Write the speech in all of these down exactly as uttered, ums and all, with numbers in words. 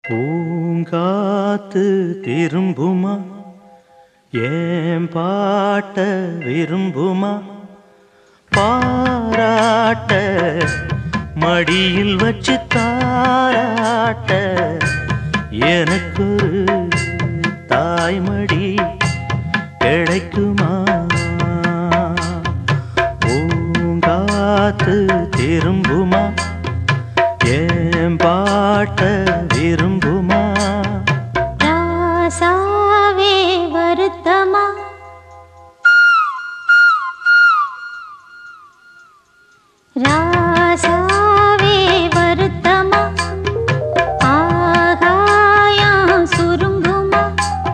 பூங்காத்து திரும்புமா ஏன் பாட்ட விரும்புமா பாராட்ட மடியில் வச்சு தாராட்ட எனக்கொரு தாய்மடி கிடைக்குமா பூங்காத்து திரும்புமா ஏன் பாட்ட விரும்புமா ராசாவே வருத்தமா ராசாவே வருத்தமா ஆகாயம் சுருங்குமா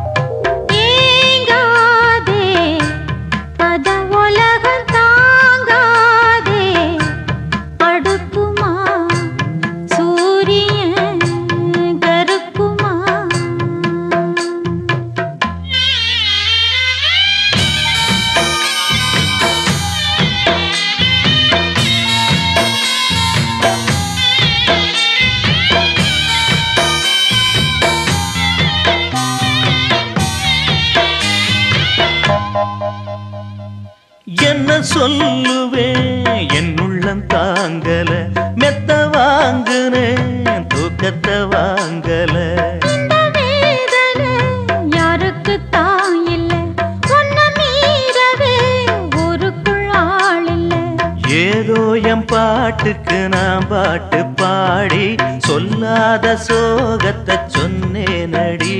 ஏங்காதே பத உலகம் தாங்காதே அடுக்குமா சூரியன் கருக்குமா என்ன சொல்லுவேன் என் உள்ளம் தாங்கல மெத்த வாங்குனேன் தூக்கத்தை வாங்கல இந்த வேதனை யாருக்கு தான் இல்லை ஒன்ன மீறவே ஊருக்குள் ஆள் இல்லை ஏதோ என் பாட்டுக்கு நான் பாட்டு பாடி சொல்லாத சோகத்தை சொன்னேனடி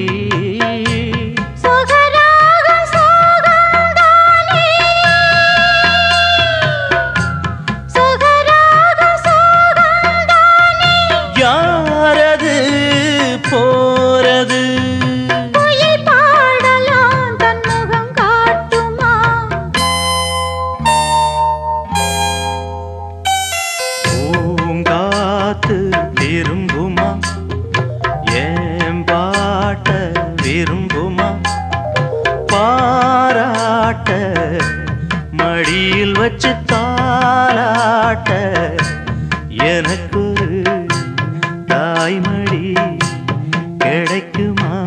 யாரது போறது குயில் பாடலாம் தன் முகம் காட்டுமா பூங்காத்து திரும்புமா ஏன் பாட்ட விரும்புமா பாராட்ட மடியில் வச்சு தாலாட்ட எனக்கு தாய்மடி கிடைக்குமா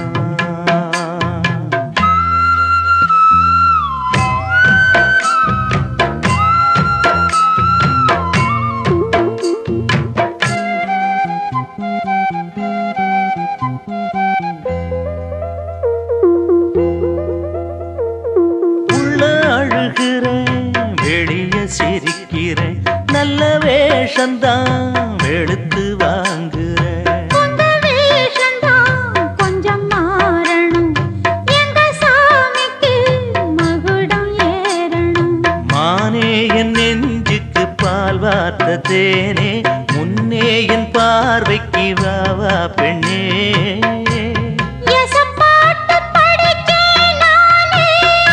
உள்ள அழுகிறேன் வெளிய சிரிக்கிறேன் நல்ல வேஷந்தான் வெளுத்து வாங்குறேன் உங்க வேஷந்தான் கொஞ்சம் மாறணும் எங்க சாமிக்கு மகுடம் ஏறணும் மானே என் நெஞ்சுக்கு பால் வார்த்த தேனே முன்னே என் பார்வைக்கு வா வா பெண்ணே எசப்பாட்டு படிச்சேன் நானே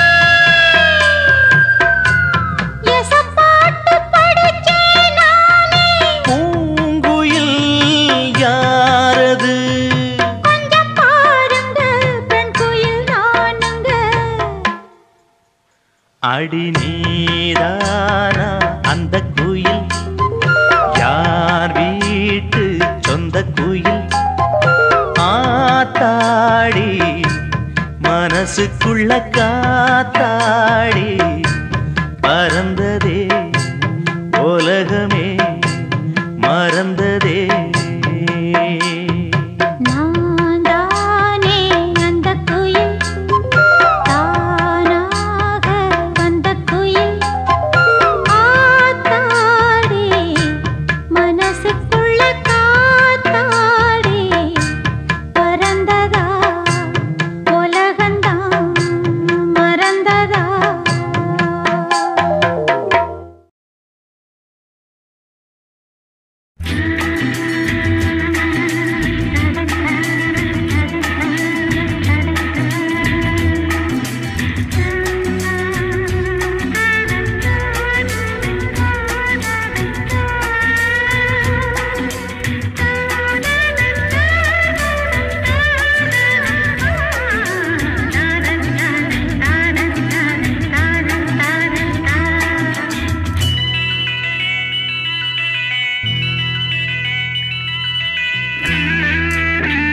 எசப்பாட்டு படிச்சேன் நானே பூங்குயில் யாரது கொஞ்சம் பாருங்க பெண் குயில் நானுங்க அடி நீதானா அந்த குயில் யார் வீட்டு சொந்த குயில் ஆத்தாடி மனசுக்குள்ள காத்தாடி பறந்ததே உலகமே மறந்ததே நான் தானே அந்த குயில் தானாக வந்த குயில் ஆத்தாடி மனசுக்குள்ள காத்தாடி பறந்ததா உலகந்தான் மறந்ததா Thank you.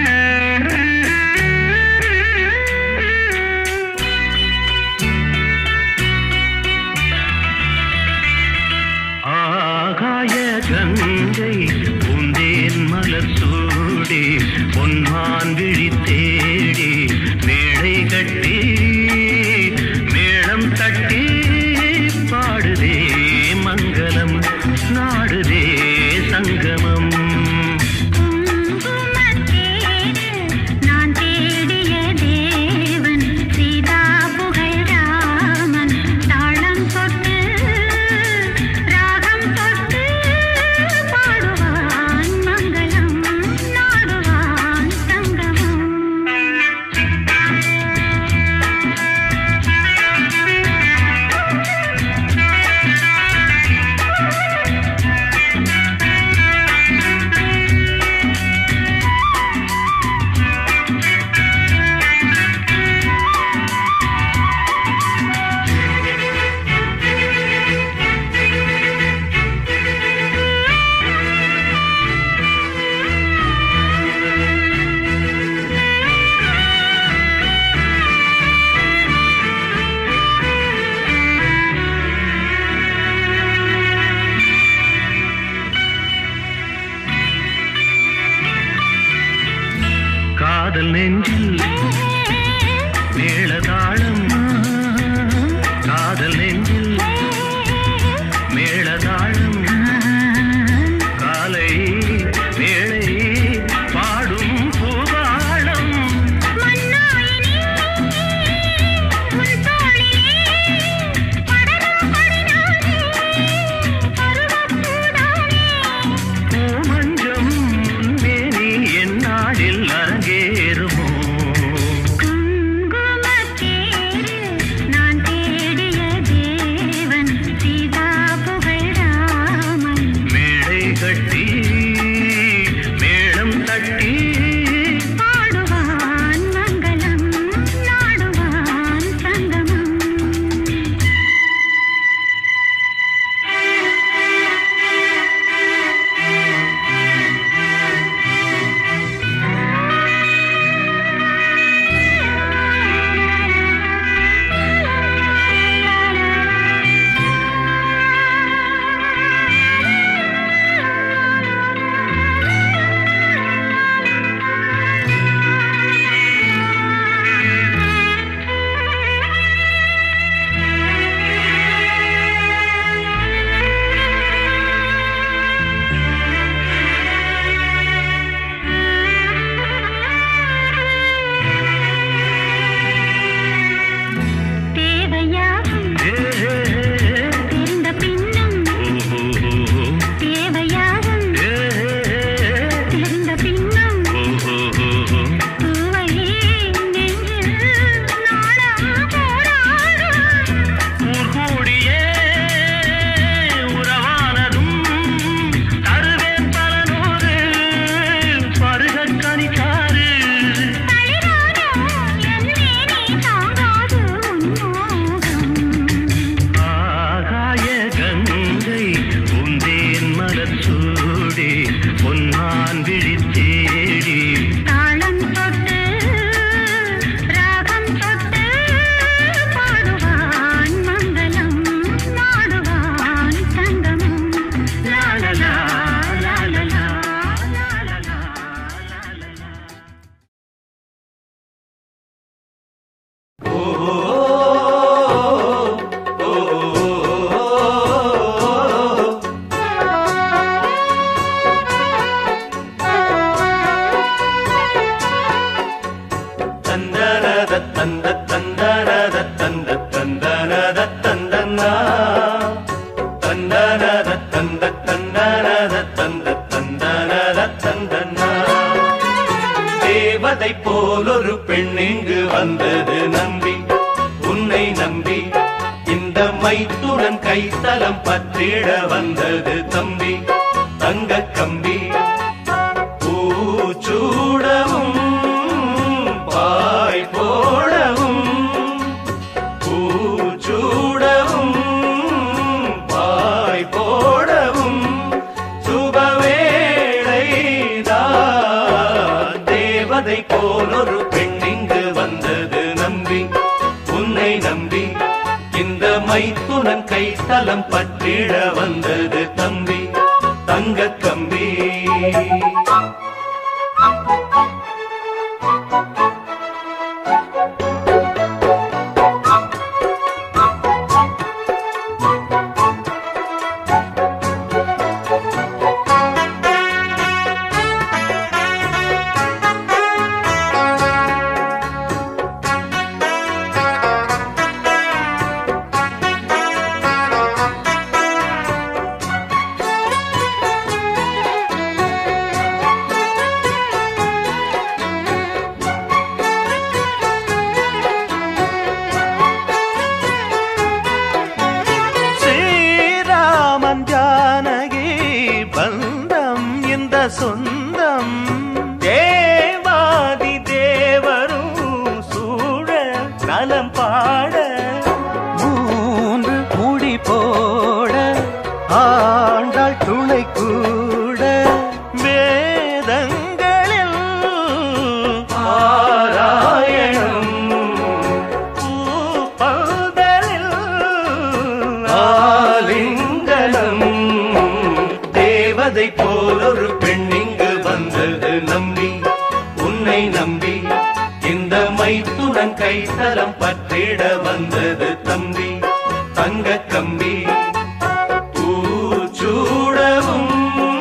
காதல் நெஞ்சில் மேளதாளம் காதல் நெஞ்சில் மேளதாளம் காலை வேளை பாடும் பூபாளம் பூமஞ்சம் மேனி என்னாடில் அரங்கேறுமோ கட்டி மேளம் தட்டி பாடுவான் மங்களம் நாடுவான் சங்கமம் பொன்னான் விழி தேடி தாளம் தொட்டு ராகம் தொட்டு பாடுவான் மங்களம் நாடுவான் சங்கமம் லாலலா லாலலா லாலலா லாலலா ஓ தந்த தந்தனத தந்த தந்தனத தந்தனா தந்தனத தந்த தந்தனத தந்த தந்தனத தந்தனா தேவதை போலொரு பெண் இங்கு வந்தது நம்பி உன்னை நம்பி இந்த மைத்துடன் கைத்தலம் பற்றிட வந்தது தம்பி தங்க கம்பி பூச்சூடவும் பாய் போடவும் பூச்சூடவும் பாய் போடவும் சுபவேளைதான் தேவதை போலொரு பெண் இங்கு வந்தது நம்பி உன்னை நம்பி இந்த மைத்துனன் கைத்தலம் பற்றிட வந்தது தம்பி தங்க கம்பி சொந்தம் தேவாதி தேவரும் சூழ நலம் பாட மூன்று முடி போட ஆண்டாள் துணை கூட வேதங்களில் ஆராயணம் பூப்பதலில் ஆலிங்கனம் தேவதை போலொரு பெண் இங்கு வந்தது நம்பி உன்னை நம்பி கைத்தலம் பற்றிட வந்தது தம்பி தங்க கம்பி. பூச்சூடவும்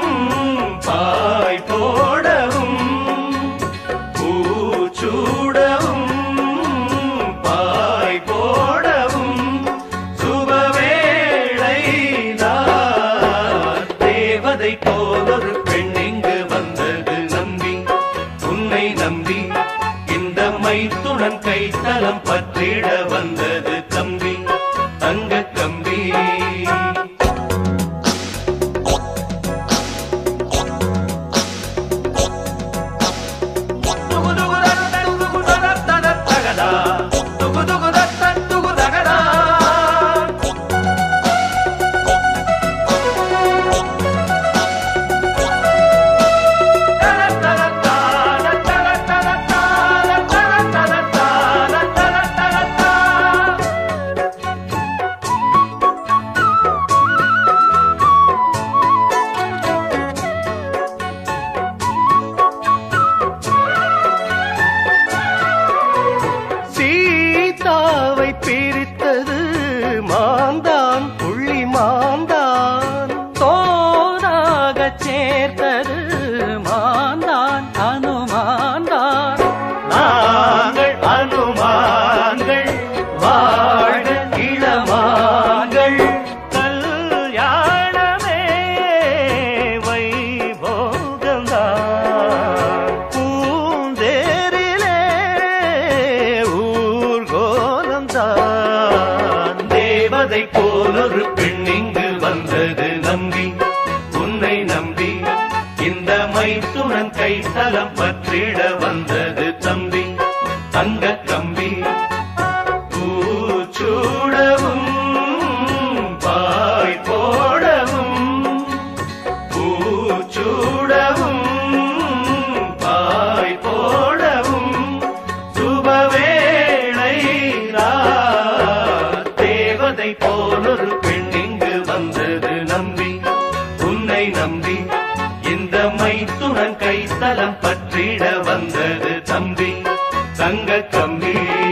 பாய் போடவும் பூச்சூடவும் பாய் போடவும் சுபவேளை தேவதை போலொரு பெண் இங்கு வந்தது நம்பி உன்னை நம்பி இந்த மைத்துடன் கைத்தலம் பற்றிட வந்தது தம்பி தங்க கம்பி. பிரித்தது மாந்தான் புள்ளி மாந்தான் தோனாக சேர்த்தது மாந்தான் அனுமான்தான். நாங்கள் அனுமான்கள் வாழ இளமான்கள் கல்யாணமே வைபோகம்தான் பூந்தேரிலே ஊர்கோலம்தான். தேவதை போலொரு பெண் இங்கு வந்தது நம்பி உன்னை நம்பி இந்த மைத்துடன் கைத்தலம் பற்றிட வந்தது தம்பி தங்க கம்பி. பூச்சூடவும் பாய் போடவும் பூச்சூடவும் பாய் போடவும் சுபவேளை தேவதை போலொரு பெண் இங்கு வந்தது நம்பி உன்னை நம்பி இந்த மைத்துடன் கைத்தலம் பற்றிட வந்தது தம்பி தங்க கம்பி.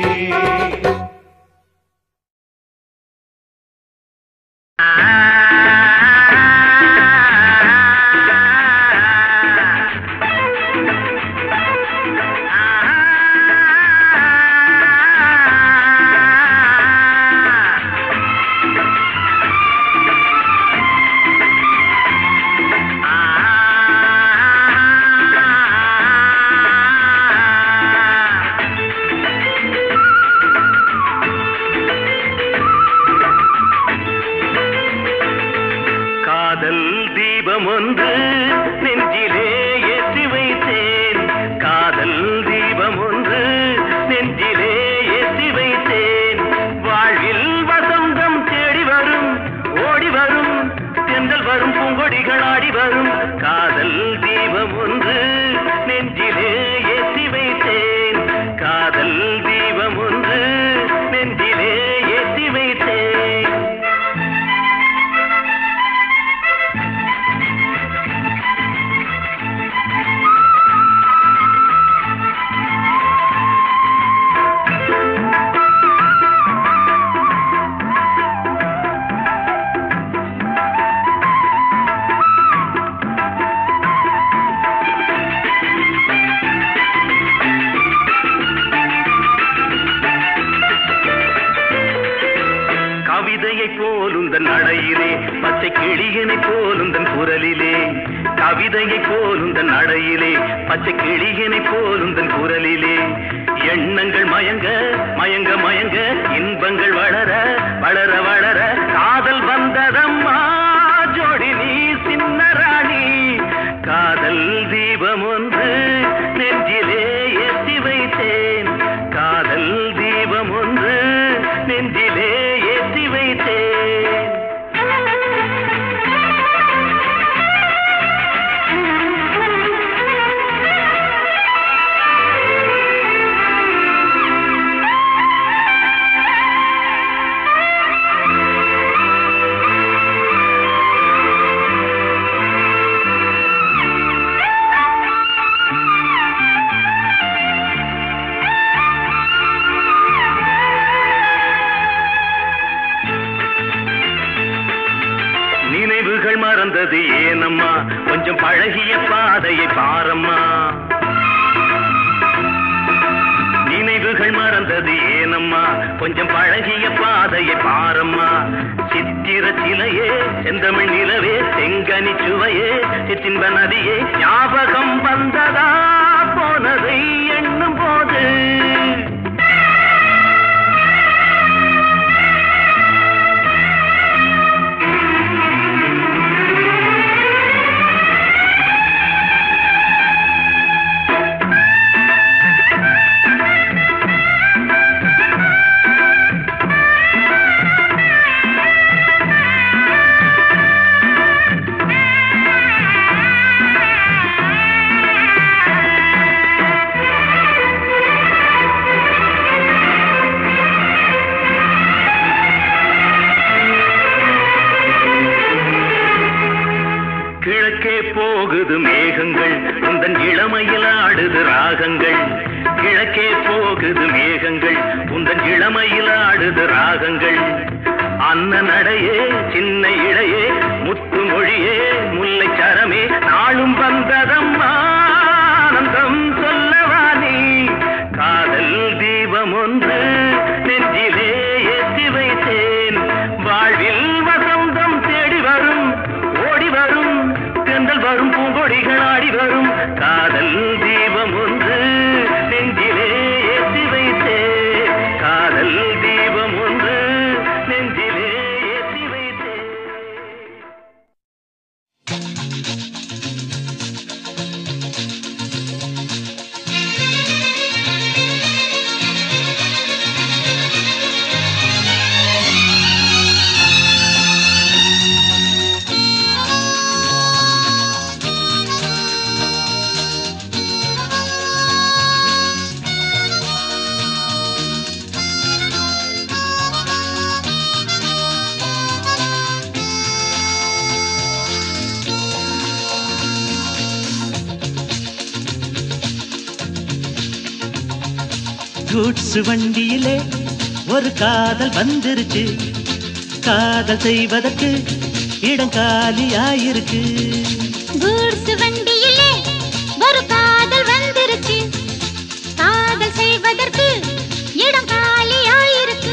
காதல் தீபம் ஒன்று நெஞ்சிலே ஏற்றி வைத்தேன் காதல் தீபம் ஒன்று நெஞ்சிலே ஏற்றி வைத்தேன். வாழ்வில் வசந்தம் தேடி வரும் ஓடி வரும் தென்றல் வரும் பூங்கொடிகள் ஆடி வரும் காதல் தீபம் ஒன்று நெஞ்சிலே ஏற்றி வைத்தேன் காதல் தீபம் ஒன்று நெஞ்சிலே ஏற்றி வைத்தேன். கவிதையை போலுந்தன் நடையிலே பச்சை கிளியனை போலுந்தன் குரலிலே கவிதையை போலுந்தன் நடையிலே பச்சை கிளியனை போலுந்தன் குரலிலே எண்ணங்கள் மயங்க மயங்க மயங்க இன்பங்கள் வளர வளர வளர காதல் வந்ததம்மா ஜோடி நீ சின்ன ராணி காதல் தீபம் ஒன்று நெஞ்சிலே ஏற்றி வைத்தேன் காதல் தீபம் ஒன்று நெஞ்சிலே ஏற்றி வைத்தேன். வந்தது ஏனம்மா கொஞ்சம் பழகிய பாதையை பாரம்மா சித்திர சிலையே செந்தமிழ் நிலவே செங்கனி சுவையே சிற்றின்ப நதியே ஞாபகம் வந்ததா போனதை எண்ணும் போது போகுது மேகங்கள் உந்தன் இளமையில் ஆடுது ராகங்கள் கிழக்கே போகுது மேகங்கள் உந்தன் இளமையில் ஆடுது ராகங்கள் அன்ன நடையே சின்ன இடையே முத்து மொழியே முல்லை சரமே நாளும் வந்ததம் ஆனந்தம் சொல்லவா நீ காதல் தீபம் ஒன்று நெஞ்சிலே ஏற்றி வைத்தேன் வாழ்வில் வசந்தம் தேடி வரும் ஓடி வரும் தென்றல் வரும் பூங்கொடிகள் ஆடி வரும் காதல் தீபம் ஒன்று நெஞ்சிலே ஏற்றி வைத்தே காதல் தீபம் ஒன்று நெஞ்சிலே ஏற்றி வைத்தே கூட்ஸ் வண்டியிலே ஒரு காதல் வந்துருச்சு காதல் செய்வதற்கு இடம் காலியாயிருக்கு கூட்ஸ் வண்டியிலே ஒரு காதல் வந்துருச்சு காதல் செய்வதற்கு இடம் காலியாயிருக்கு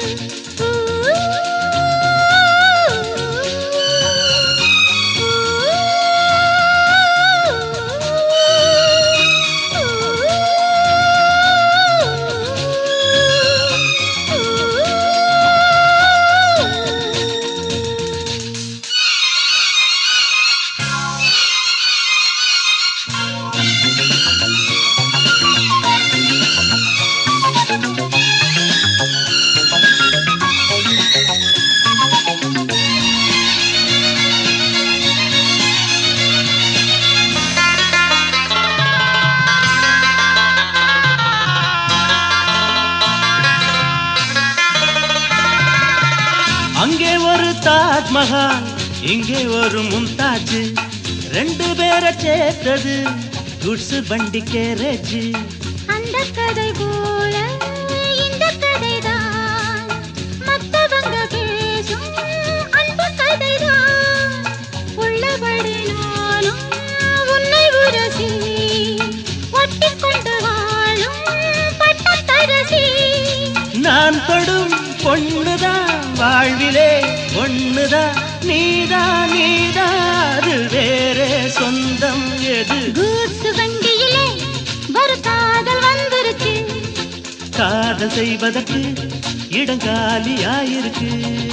அங்கே ஒரு தாஜ்மஹால் இங்கே ஒரு மும்தாஜ் ரெண்டு பேரை சேர்த்தது குட்ஸ் வண்டி கேரேஜ் அந்த கதை போல இந்த கதைதான் மத்தவங்க பேசும் அன்பு கதைதான் உள்ளபடி நானும் உன்னை உரசி ஒட்டிக்கொண்டு வாழும் பட்டத்தரசி நான் தொடும் பொண்ணுதான் வாழ்விலே ஒண்ணுதான் நீதா நீதா அது வேறே சொந்தம் எது கூட்ஸ் வண்டியிலே ஒரு காதல் வந்துருச்சு காதல் செய்வதற்கு இடம் காலியாயிருக்கு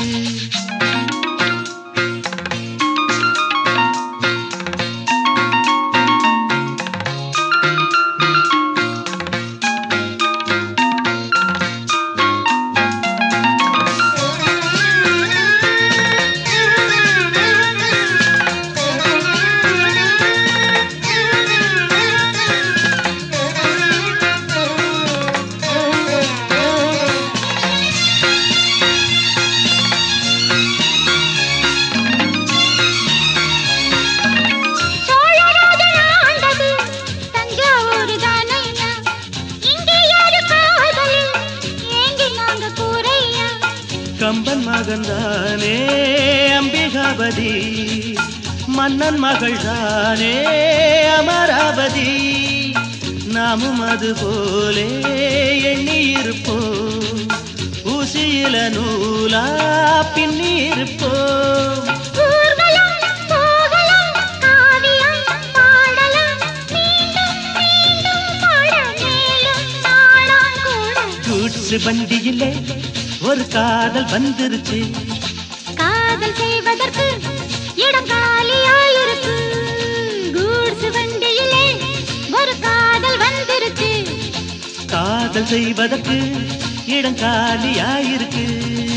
கம்பன் மகன்தானே அம்பிகாபதி மன்னன் மகள் தானே அமராவதி நாமும் அது போலே எண்ணி இருப்போம் ஊசியில நூலா பின்னி இருப்போம் வண்டியிலே ஒரு காதல் வந்துருச்சு காதல் செய்வதற்கு இடம் காலியாயிருக்கு கூட்ஸ் வண்டியிலே ஒரு காதல் வந்துருச்சு காதல் செய்வதற்கு இடம் காலியாயிருக்கு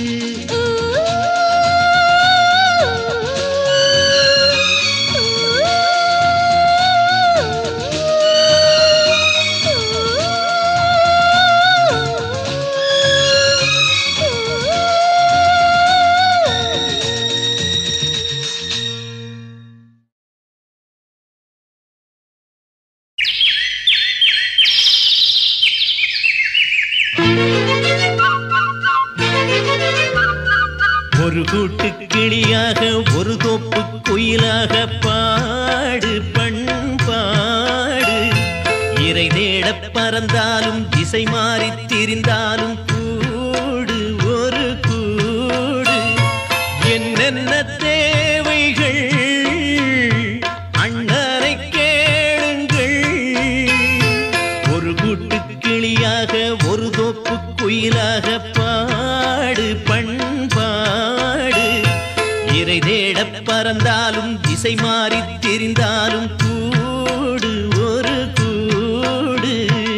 ஒரு கூட்டு கிளியாக ஒரு தோப்பு குயிலாக பாடு பண்பாடு இறை தேட பறந்தாலும் திசை மாறி திரிந்தாலும் கூடு ஒரு கூடு என்னென்ன தேவைகள் அண்ணனை கேளுங்கள் ஒரு கூட்டு கிளியாக ஒரு தோப்பு குயிலாக பாடு பண்பாடு இறை தேட பறந்தாலும் திசை மாறி திரிந்தாலும் கூடு ஒரு கூடு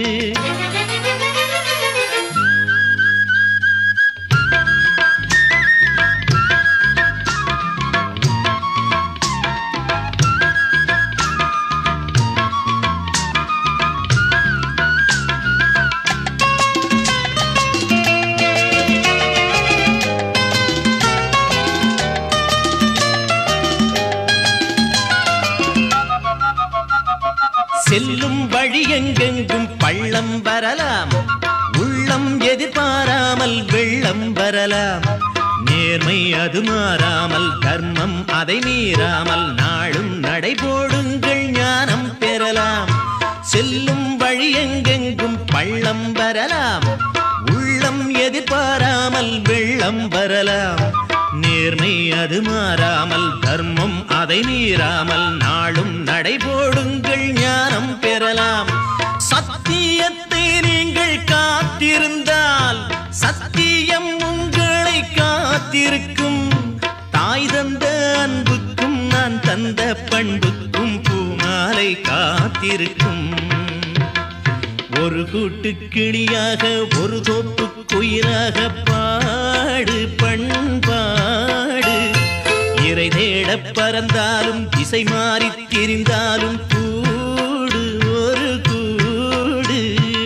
செல்லும் வழி எங்கெங்கும் பள்ளம் வரலாம் உள்ளம் எதிர்பாராமல் வெள்ளம் வரலாம் நேர்மை அது மாறாமல் தர்மம் அதை மீறாமல் நாளும் நடைபோடுங்கள் ஞானம் பெறலாம் செல்லும் வழி எங்கெங்கும் பள்ளம் வரலாம் உள்ளம் எதிர்பாராமல் வெள்ளம் வரலாம் நேர்மை அது மாறாமல் தர்மம் அதை மீறாமல் நாளும் நடைபோடுங்கள் ஞானம் பெறலாம் சத்தியத்தை நீங்கள் காத்திருந்தால் சத்தியம் உங்களை காத்திருக்கும் தாய் தந்த அன்புக்கும் நான் தந்த பண்புக்கும் பூமாலை காத்திருக்கும் ஒரு கூட்டு கிளியாக ஒரு தோப்பு குயிலாக பாடு பண்பாடு இறை தேட பறந்தாலும் திசை மாறி திரிந்தாலும் கூடு ஒரு கூடு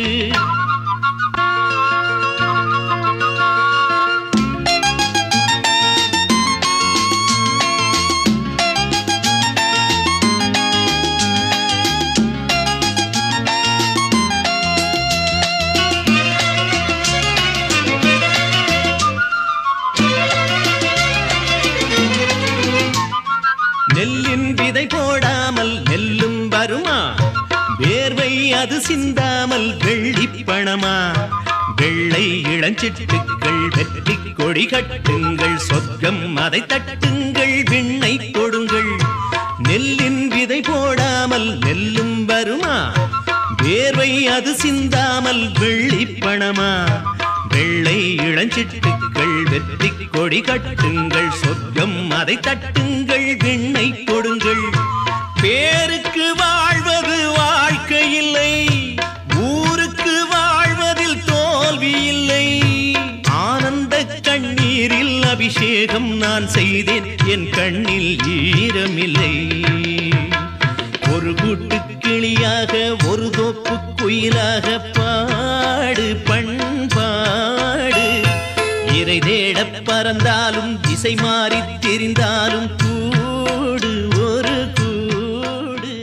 நெல்லின் விதை போடாமல் நெல்லும் வருமா வேர்வை அது சிந்தாமல் வெள்ளி பணமா வெள்ளை இளஞ்சிட்டுக்கள் வெற்றி கொடி கட்டுங்கள் சொர்க்கம் அதை தட்டுங்கள் விண்ணை கொடுங்கள் நெல்லின் விதை போடாமல் நெல்லும் வருமா வேர்வை அது சிந்தாமல் வெள்ளி பணமா வெள்ளை இளஞ்சிட்டுக்கள் வெற்றி கொடி கட்டுங்கள் சொர்க்கம் அதை தட்டுங்கள் விண்ணை கொடுங்கள் பேருக்கு வாழ்வது வாழ்க்கை இல்லை ஊருக்கு வாழ்வதில் தோல்வி இல்லை ஆனந்த கண்ணீரில் அபிஷேகம் நான் செய்தேன் என் கண்ணில் ஈரமில்லை ஒரு கூட்டு கிளியாக ஒரு தோப்பு குயிலாக பாடு பண்பாடு இறை தேட பறந்தாலும் திசை மாறி தெரிந்தாலும் கூடு ஒரு கூடு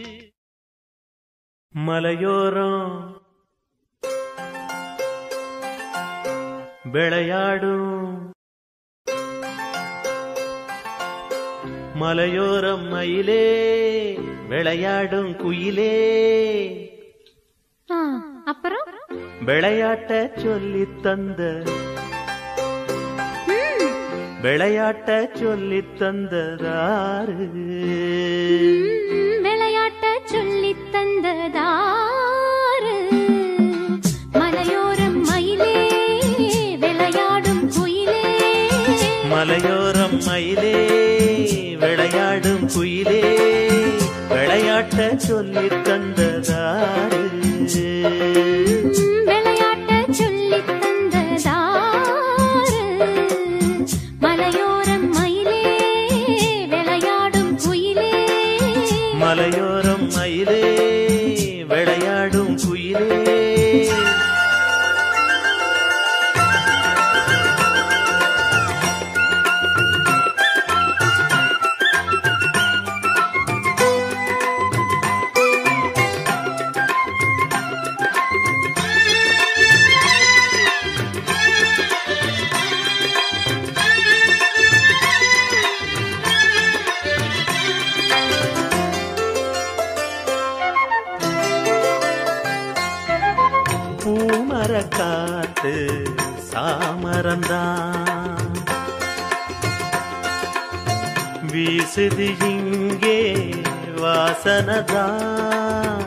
மலையோரம் விளையாடும் மலையோரம் மயிலே விளையாடும் குயிலே விளையாட்ட சொல்லி தந்த விளையாட்ட சொல்லி தந்ததாரு விளையாட்ட சொல்லி தந்ததாரு மலையோரம் மயிலே விளையாடும் குயிலே மலையோரம் மயிலே விளையாடும் குயிலே விளையாட்ட சொல்லி தந்ததாரு விளையாட்ட சொல்லி தந்ததாரு மலையோரம் மயிலே விளையாடும் குயிலே மலையோரம் மயிலே விளையாடும் குயிலே காத்து சாமரந்தான் வீசுது இங்கே வாசனதான்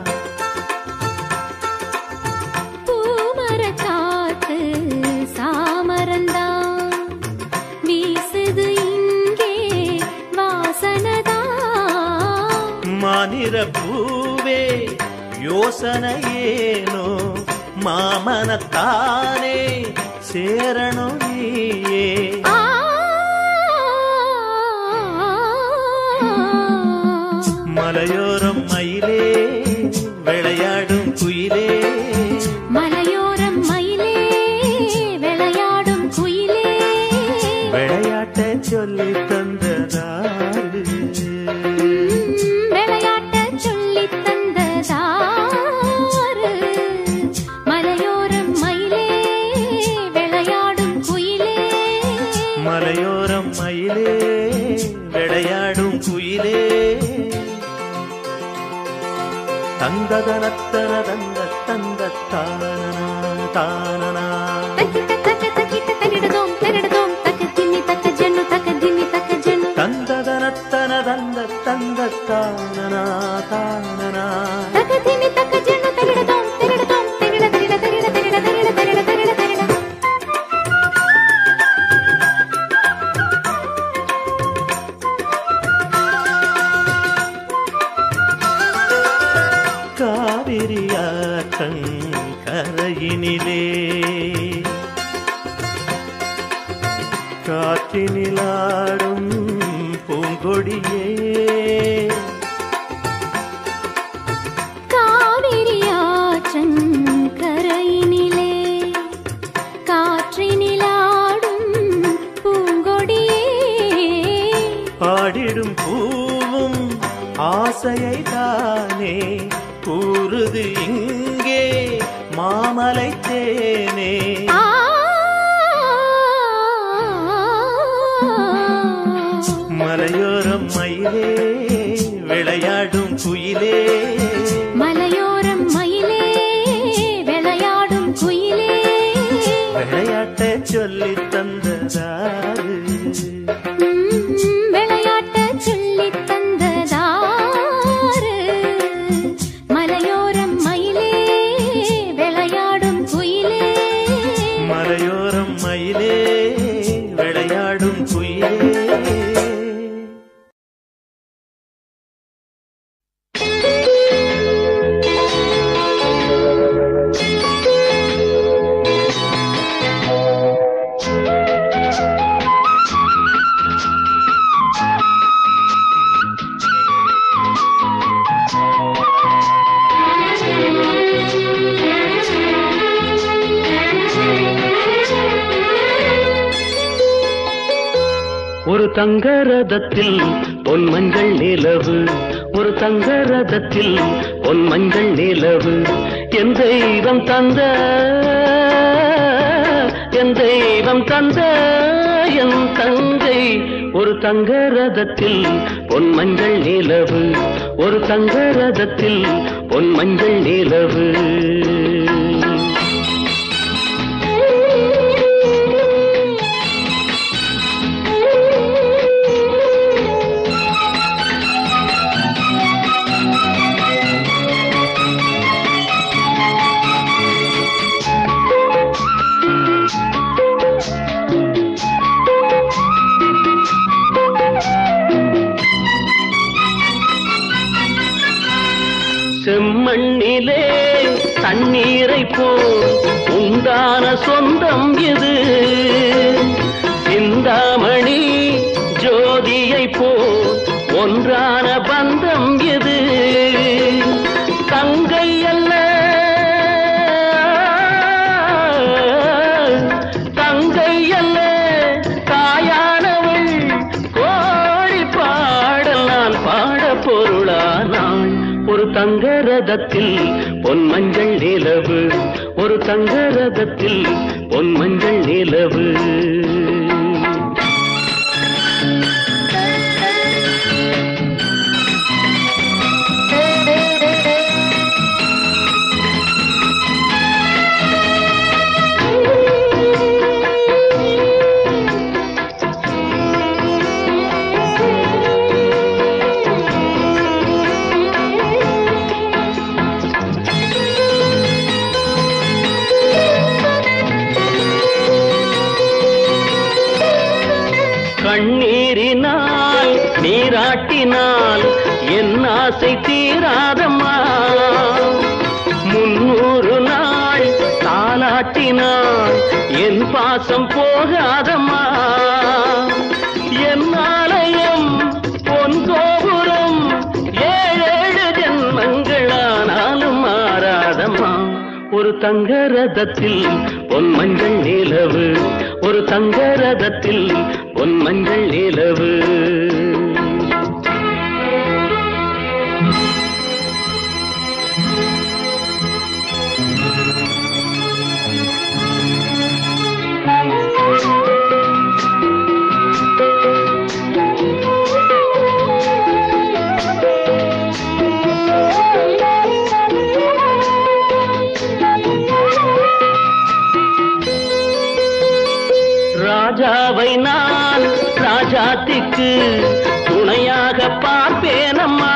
பூமர காத்து சாமரந்தான் வீசுது இங்கே வாசனதான் மானிர பூவே யோசனையேனோ மாமனத்தானே சேரணும் நீயே மலையோரம் மயிலே விளையாடும் குயிலே மலையோரம் மயிலே விளையாடும் குயிலே விளையாட்ட சொல்லி தந்ததாரு விளையாட்ட சொல்லி தந்ததாரு மலையோரம் மயிலே விளையாடும் குயிலே மலையோரம் மயிலே விளையாடும் குயிலே தந்ததனத்தன தந்த தந்த தானனா தானனா தக்கிட்ட தக்க தக்கிட்ட தகிடதோம் தகிடதோம் தக்க தின்னி தக்க ஜன்னு தக்க தின்னி தக்க ஜன்னு தந்ததனத்தன தந்த தந்த தானனா தானனா தக்க தின்னி தக்க ஜன்னு தகிடதோம் தகிடதோம் தகிட தகிட தகிட தகிட தகிட தகிட தகிட தகிட காவிரியாற்றங் கரையினிலே காற்றினிலாடும் பூங்கொடியே காவிரியாற்றங் கரையினிலே காற்றினிலாடும் பூங்கொடியே பாடிடும் பூவும் ஆசையை தானே கூறுது இங்கே மாமலை தேனே மலையோரம் மயிலே விளையாடும் குயிலே மலையோரம் மயிலே விளையாடும் குயிலே விளையாட்ட சொல்லி தந்ததாரு விளையாட்ட சொல்லி தந்ததாரு மலையோரம் மயிலே விளையாடும் குயிலே மலையோரம் மயிலே விளையாடும் குயிலே ஒரு தங்க ரதத்தில் பொன் மஞ்சள் நிலவு ஒரு தங்க ரதத்தில் பொன் மஞ்சள் நிலவு என் தெய்வம் தந்த என் தெய்வம் தந்த என் தங்கை ஒரு தங்க ரதத்தில் பொன் மஞ்சள் நிலவு ஒரு தங்க ரதத்தில் பொன் மஞ்சள் நிலவு தண்ணீரை போல் உண்டான சொந்தம் எது? சிந்தாமணி ஜோதியை போல் ஒன்றான பந்தம் எது? தங்கை அல்ல தங்கை அல்ல தாயானவள், கோடி பாடல் நான் பாட பொருளானாள். ஒரு தங்க ரதத்தில் பொன் மஞ்சள் நிலவு, ஒரு தங்க ரதத்தில் பொன் மஞ்சள் நிலவு. கண்ணீரினால் நீராட்டினால் என் ஆசை தீராதம்மா. முன்னூறு நாள் தாலாட்டினால் என் பாசம் போகாதம்மா. என் ஆலயம் பொன் கோபுரம் ஏழேழு ஜென்மங்களானாலும் மாறாதம்மா. ஒரு தங்க ரதத்தில் பொன் மஞ்சள் நிலவு, ஒரு தங்க ரதத்தில் பொன் மஞ்சள் நிலவு. ராஜாவை நான் ராஜாத்திக்கு துணையாக பார்ப்பேனம்மா.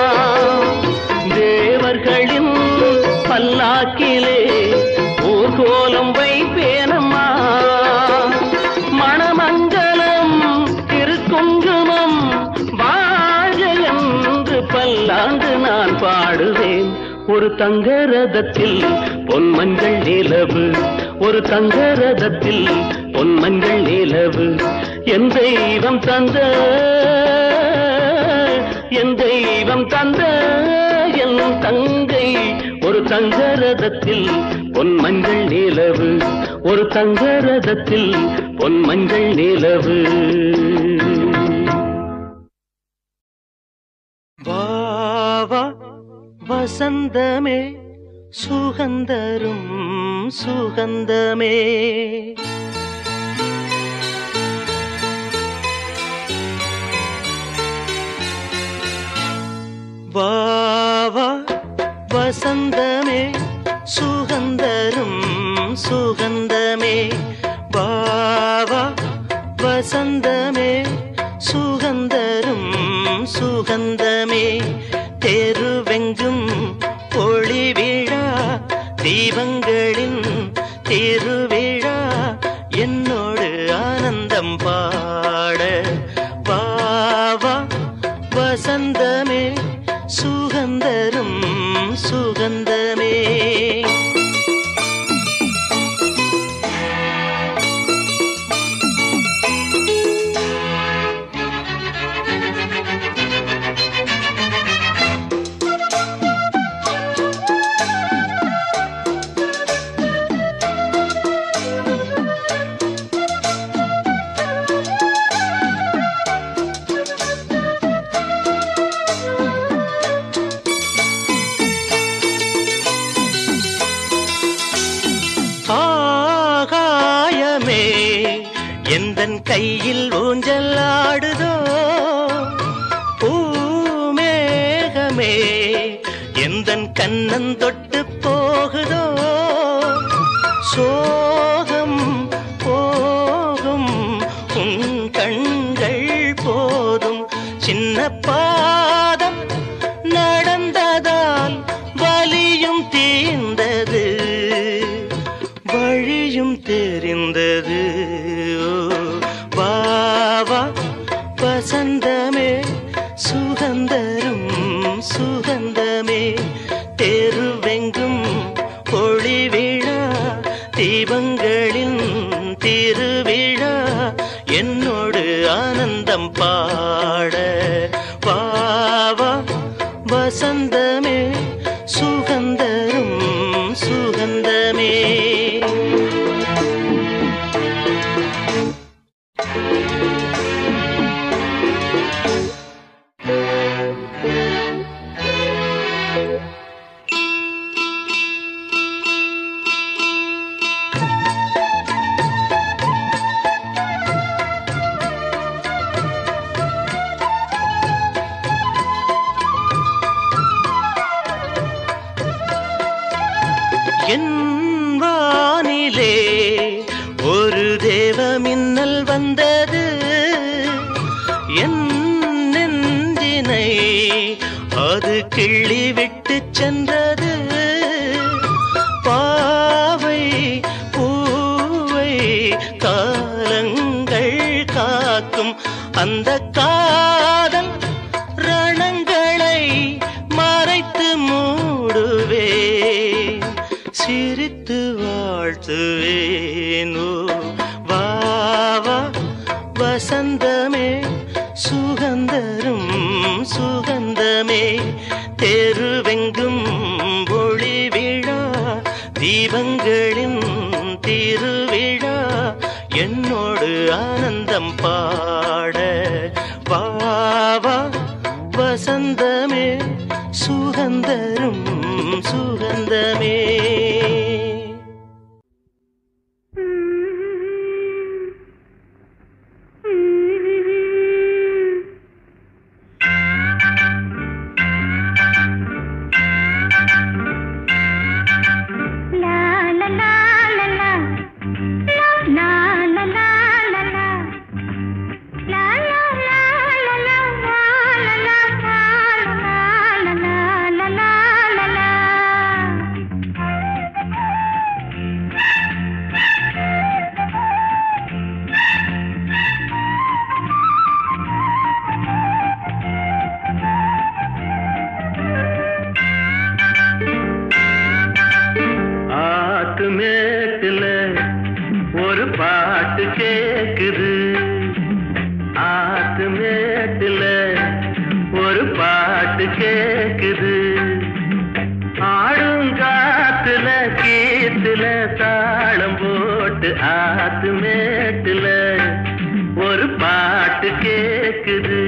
தேவர்களின் பல்லாக்கிலே ஊர்கோலம் வைப்பேனம்மா. மணமங்கலம் திருக்குங்குமம் வாழ என்று பல்லாண்டு நான் பாடுவேன். ஒரு தங்க ரதத்தில் பொன் மஞ்சள் நிலவு, ஒரு தங்க ரதத்தில் பொன் மஞ்சள் நிலவு. என் தெய்வம் தந்த என் தெய்வம் தந்த என் தங்கை, ஒரு தங்க ரதத்தில் பொன் மஞ்சள் நிலவு, ஒரு தங்க ரதத்தில் பொன் மஞ்சள் நிலவு. வாவா வசந்தமே சுகந்தரும் சுகந்தமே, வாவா வசந்தமே சுகந்தரும் சுகந்தமே, வாவா வசந்தமே சுகந்தரும் சுகந்தமே. தெருவெங்கும் ஒளி விழா தீபங்களின் திருவிழா, என்னோடு ஆனந்தம் பாட வாவா வசந்தமே சுகந்தரும் சுகந்தமே. ஆகாயமே எந்தன் கையில் ஊஞ்சல் ஆடுதோ, பூமேகமே எந்தன் கண்ணன் தொட்டு போகுதோ. சோகம் போகும் உன் கண்கள் போதும், சின்ன பாதம் நடந்ததால் வலியும் தீர்ந்தது வழியும் தெரிந்தது. வாவா வசந்தமே சுகந்தரும் சுகந்தமே, தெருவெங்கும் என் வானிலே ஒரு தேவ மின்னல் வந்தது, என் நெஞ்சினை அது கிள்ளி விட்டு சென்றது. பாவை பூவை காலங்கள் காக்கும் அந்த காதல் ரணங்களை மறைத்து மூடுவே, சிரித்து வாழ்த்துவேனோ. வா வா வசந்தமே சுகந்தரும் சுகந்தமே, தெருவெங்கும் ஒளி விழா தீபங்களின் திருவிழா, என்னோடு ஆனந்தம் பாட. வா வா வசந்தமே சுகந்தரும் சுகந்தமே. ஒரு பாட்டு கேக்குது, ஆத்து மேட்டுல ஒரு பாட்டு கேக்குது, ஆடும் காத்துல கீத்துல தாளம் போட்டு ஆத்து மேட்டுல ஒரு பாட்டு கேக்குது.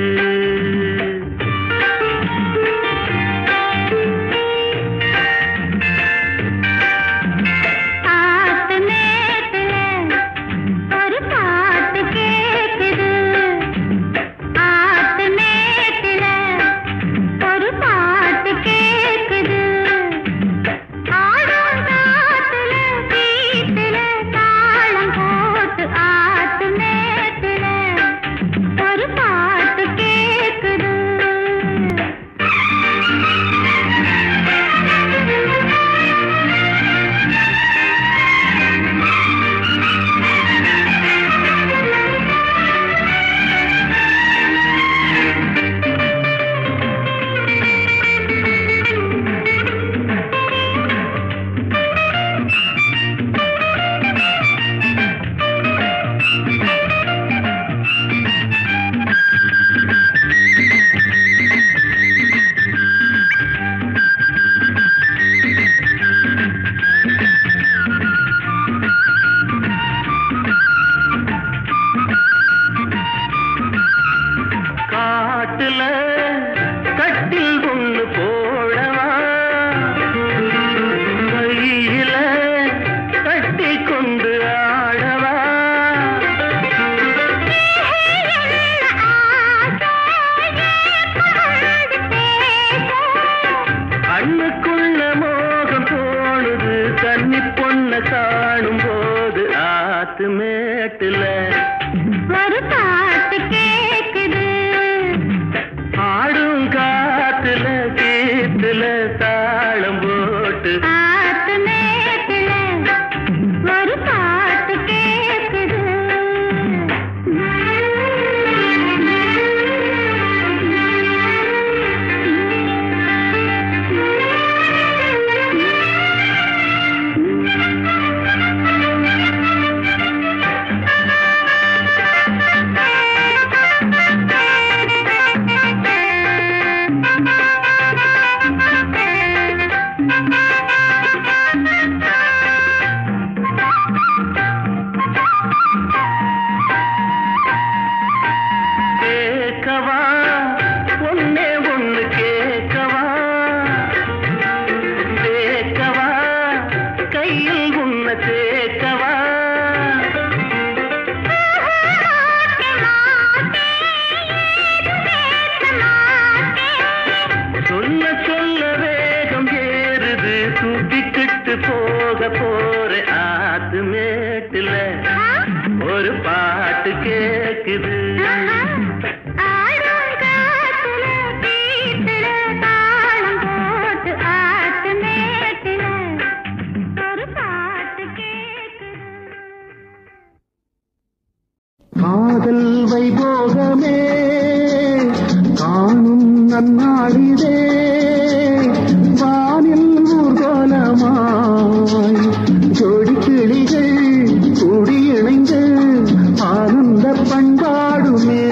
பார்க்க போற ஆத்து மேட்டுல ஒரு பாட்டு கேக்குது. காதல் வைபோகமே காணும் நன்னாளிதே வானில் ஊர்வலமாய் ஜோடி கிளிகள் கூடி இணைந்து ஆனந்த பண்பாடுமே.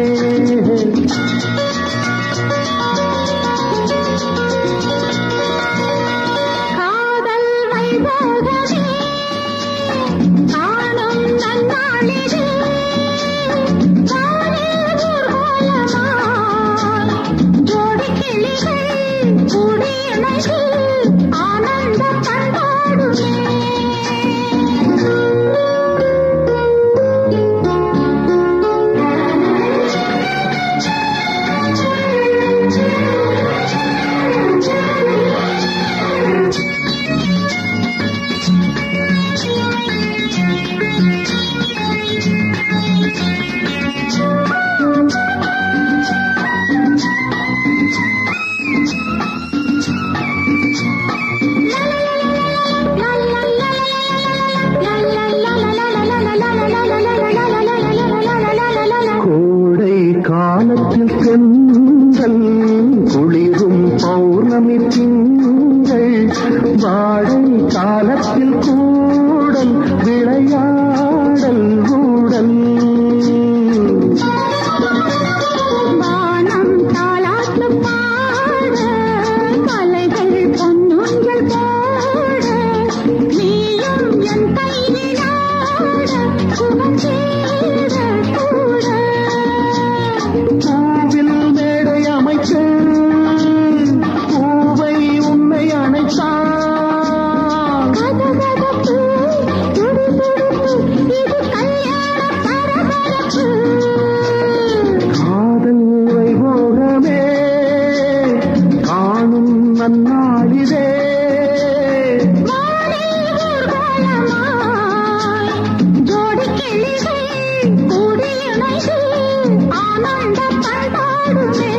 காதல் வைபோகமே காணும் நன்னாளிதே காலத்தில் சென்றல் குளிரும் பௌர்ணமி திங்கள் வாழை காலத்தில் கூடல் விளையாடல் ஊடல் வானம் தாலாட்டு பாட கலைகள் பொன்னுங்கள் போட நீயும் என் கையிலாட சுமந்தேட கூட பூவில் மேடை அமைத்து பூவை உன்னை அணைத்தான் கதகதப்பு துடிதுடிப்பு இது கல்யாண பரபரப்பு. காதல் வைபோகமே காணும் நன்னாளிதே வானில் ஊர்வலமாய் ஜோடி கிளிகள் கூடி இணைந்து ஆனந்த பண்பாடுமே.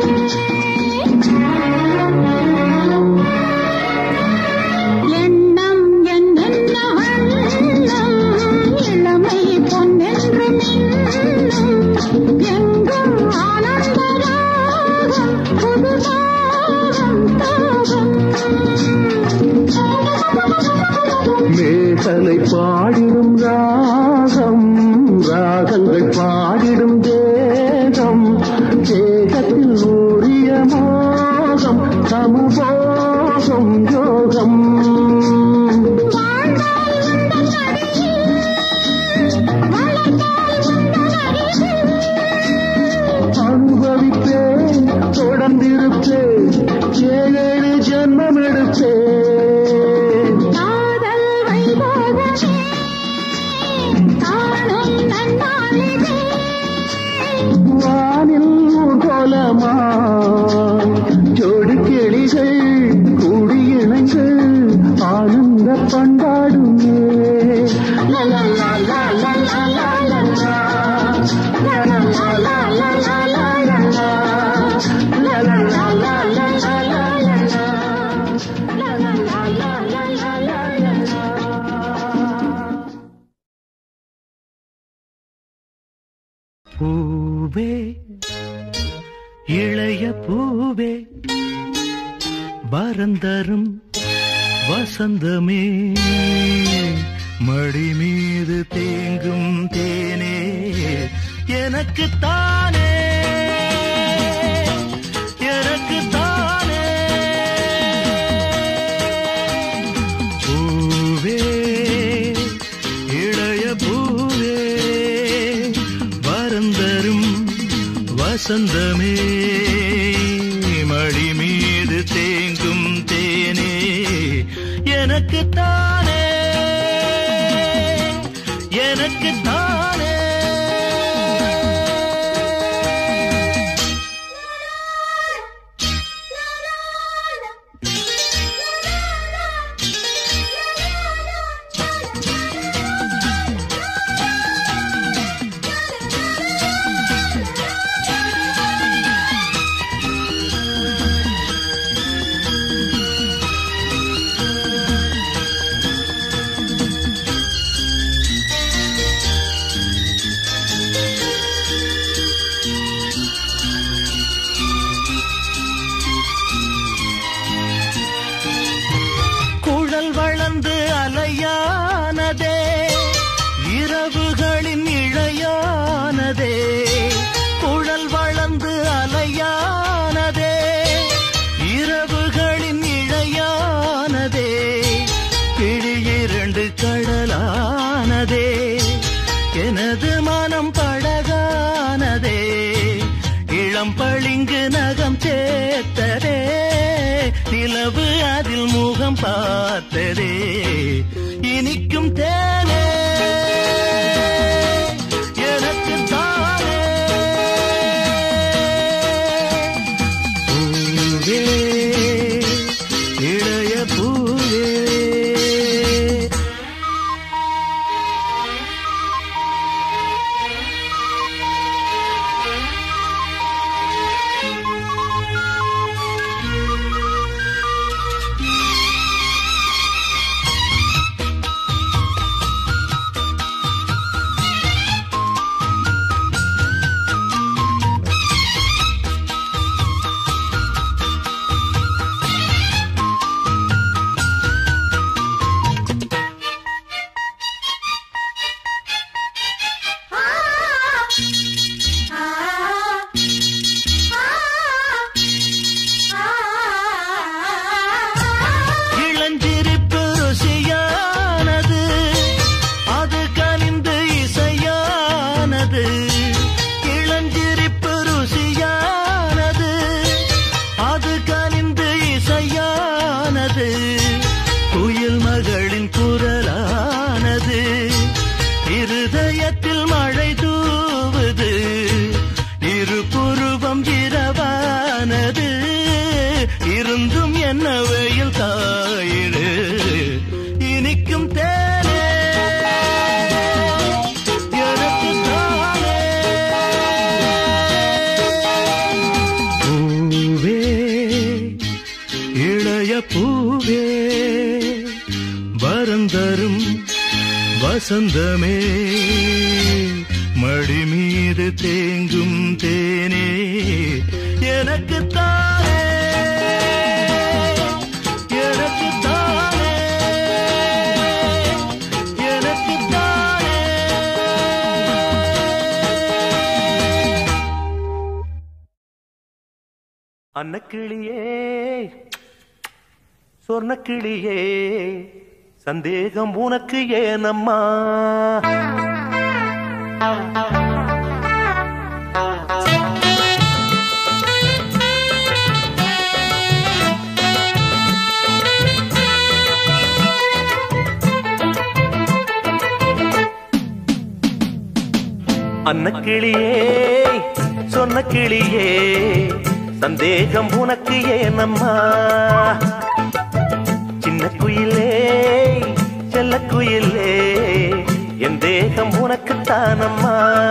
எண்ணம் என்னென்ன வண்ணம் இளமை பொன்னென்று மின்னும் எங்கும் ஆனந்த ராகம் புதுதாகம் தாகம். மேகலை பாடிடும் ராகம் ராகங்கள் பாடிடும் தேகம் தேகத்தில் ஊறிய மோகம் சமுபோகம் யோகம் வாழ்ந்தால் உந்தன் அடியில் வளர்ந்தால் உந்தன் அருகில் அனுபவிப்பேன் தொடர்ந்திருப்பேன் ஏழேழு ஜன்மம் எடுப்பேன். காதல் வைபோகமே காணும் நன்னாளிதே வானில் ஊர்வலமாய் ஜோடி கிளிகள் கூடி இணைந்து ஆனந்த பண்பாடுமே. லலா லா லா லா லா லா லா லா. லலா லா லா லா லா லா லா லா. லலா லா லா லா லா லா லா லா. லலா லா லா லா லா லா லா லா. பூவே இளைய பூவே வரந்தரும் வசந்தமே மடி மீது தேங்கும் தேனே எனக்கு தானே எனக்கு தானே பூவே இளைய பூவே வரந்தரும் வசந்தமே மடி மீது தேங்கும் தேனே எனக்கு தானே எனக்கு தானே. கடலானதே எனது மனம் படகானதே இளம் பளிங்கு நகம் சேர்த்ததே நிலவு அதில் முகம் பார்த்ததே இனிக்கும் தேனே எனக்கு தானே பூவே இளைய பூவே வசந்தமே மடி மீது தேங்கும் தேனே எனக்கு தானே எனக்கு தானே எனக்கு தானே அன்னக்கிளியே சொர்ணக்கிளியே சந்தேகம் உனக்கு ஏனம்மா அன்னக்கிளியே சொர்ணக்கிளியே சந்தேகம் உனக்கு ஏனம்மா சின்ன குயிலே செல்ல குயிலே என் தேகம் உனக்குத்தானம்மா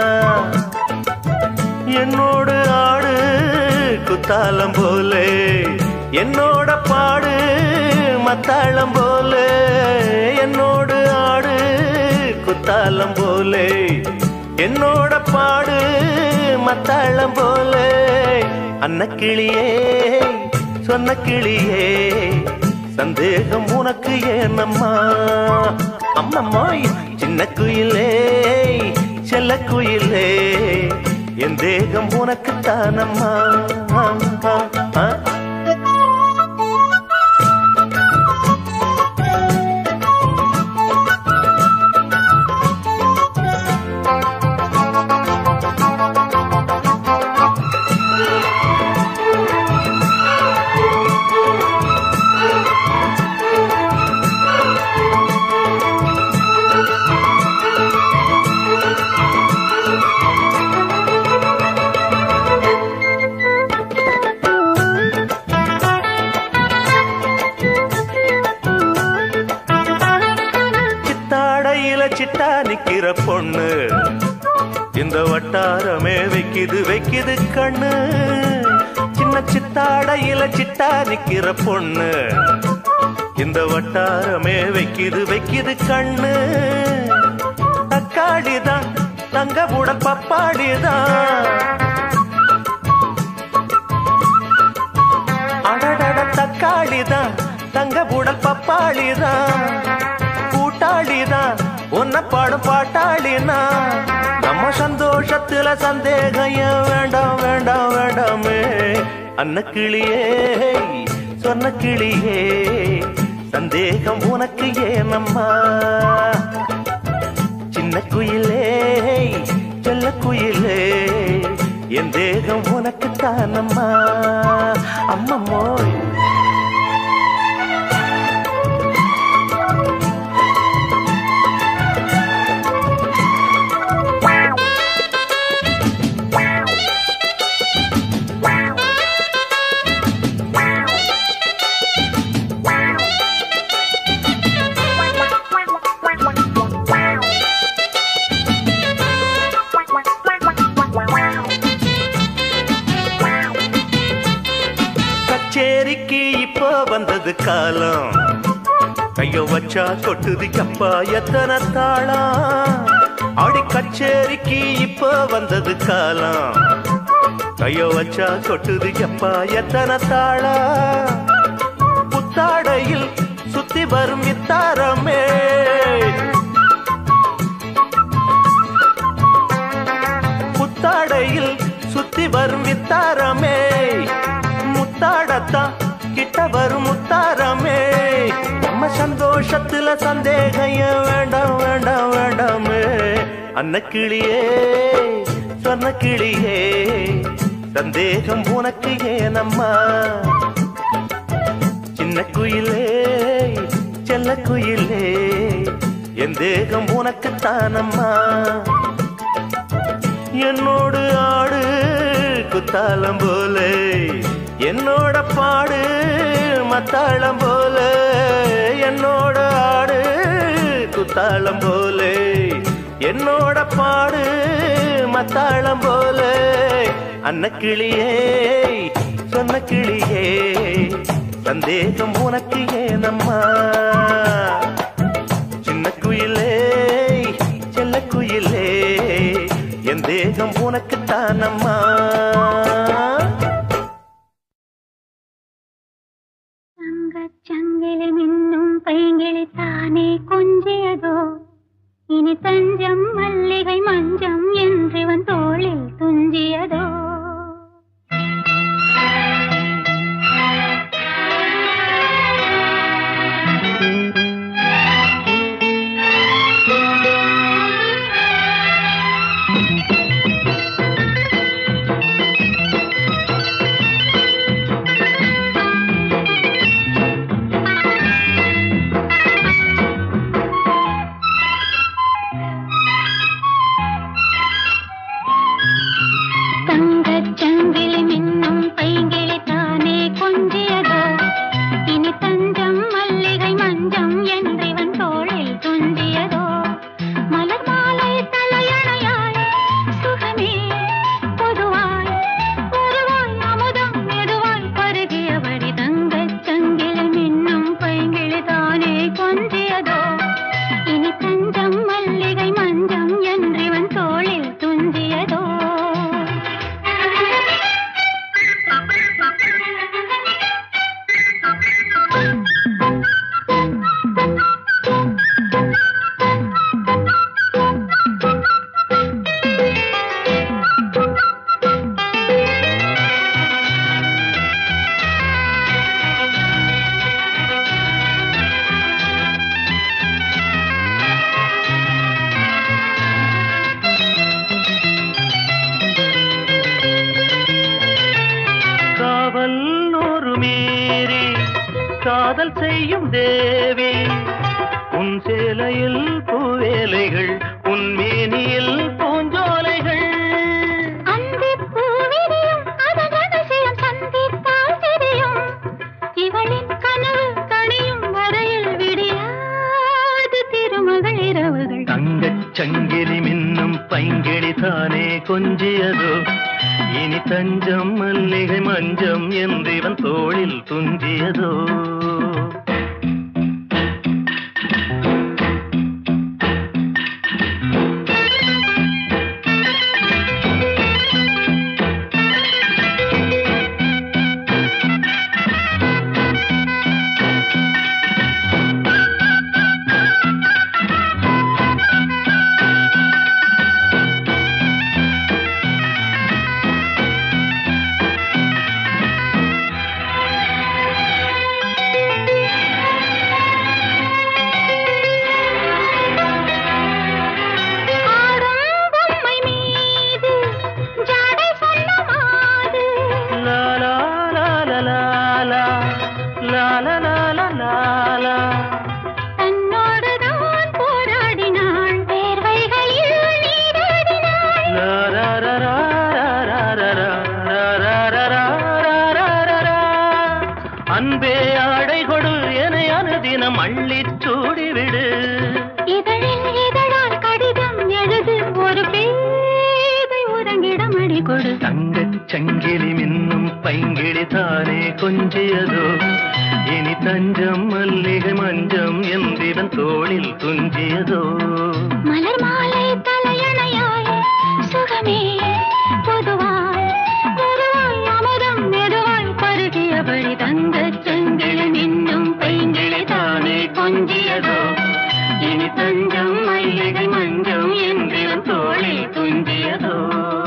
என்னோடு ஆடு குத்தாலம் போலே என்னோட பாடு மத்தாளம் போலே என்னோடு ஆடு குத்தாலம் போலே என்னோட பாடு மத்தாளம் போலே அன்னக்கிளியே சொன்ன கிளியே சந்தேகம் உனக்கு ஏனம்மா அம்மம்மாய் சின்ன குயிலே செல்ல குயிலே என் தேகம் உனக்கு தானம்மா சிட்டா நிக்கிற பொண்ணு இந்த வட்டாரமே வைக்குது வைக்குது கண்ணு சின்ன சித்தாடையில சிட்டா நிக்கிற பொண்ணு இந்த வட்டாரமே வைக்குது வைக்குது கண்ணு தக்காளிதான் தங்க புட பப்பாளிதான் அடடட தக்காளிதான் தங்க புட பப்பாளிதான் கூட்டாளிதான் உன்ன பாடும் பாட்டாளினா நம்ம சந்தோஷத்துல சந்தேகம் வேண்டாம் வேண்டாம் வேண்டாமே அன்னக்கிளியே சொன்ன கிளியே சந்தேகம் உனக்கு ஏனம்மா காலம் கைய வச்சா கொட்டுது அப்பா எத்தனை தாளம் ஆடி கச்சேரிக்கு இப்ப வந்தது காலம் கைய வச்சா கொட்டுது அப்பா எத்தனை தாளம் புத்தாடையில் சுத்தி வரும் இத்தாரமே புத்தாடையில் சுத்தி வரும் இத்தாரமே முத்தாடத்தான் கிட்ட வரும் முத்தாரமே நம்ம சந்தோஷத்துல சந்தேகம் வேண்டாம் வேண்டாம் வேண்டாமே அன்ன கிளியே சொன்ன கிளியே சந்தேகம் உனக்கு ஏனம்மா சின்ன குயிலே செல்ல குயிலே என் தேகம் உனக்கு தானம்மா என்னோடு ஆடு குத்தாலம் போல என்னோட பாடு மத்தாளம் போல என்னோட ஆடு குத்தாளம் போல என்னோட பாடு மத்தாளம் போல அன்ன கிளியே சொன்ன கிளியே சந்தேகம் உனக்கு ஏனம்மா சின்ன குயிலே செல்ல குயிலே என் தேகம் உனக்கு தானம்மா சங்கிலி மின்னும் பைங்கிளி தானே கொஞ்சியதோ இனி தஞ்சம் மல்லிகை மஞ்சம் என்றவன் தோளில் துஞ்சியதோ காதல் செய்யும் தேவி உன் சேலையில் பூவேலைகள் உன் மேனியில் பூஞ்சோலைகள் அந்தி பூவிரியும் அதன் ரகசியம் சந்தித்தால் தெரியும் இவளின் கனவு கனியும் வரையில் விடியாது திருமகள் இரவுகள் தங்கச் சங்கிலி மின்னும் பைங்கிளி தானே கொஞ்சியதோ இனி தஞ்சம் மல்லிகை மஞ்சம் என்றவன் தோளில் துஞ்சியதோ அன்பே ஆடை கொடு என அனுதினம் அள்ளிச் சூடிவிடு இதழில் இதழால் கடிதம் எழுது ஒரு பேதை உறங்கிடம் அடி கொடு தங்கச் சங்கிலி மின்னும் பைங்கிளி தானே கொஞ்சியதோ இனி தஞ்சம் மல்லிகை மஞ்சம் எந்திரன் தோளில் துஞ்சியதோ மலர் மாலை தலையணையாய் சுகமே பொதுவாய் பொதுவாய் அமுதம் மெதுவாய் பருகியபடி தங்க செங்கிழன் இன்னும் பைங்கிளை தானே கொஞ்சியதோ இனி தஞ்சம் மல்லிகை மஞ்சம் எந்திரன் தோளில் துஞ்சியதோ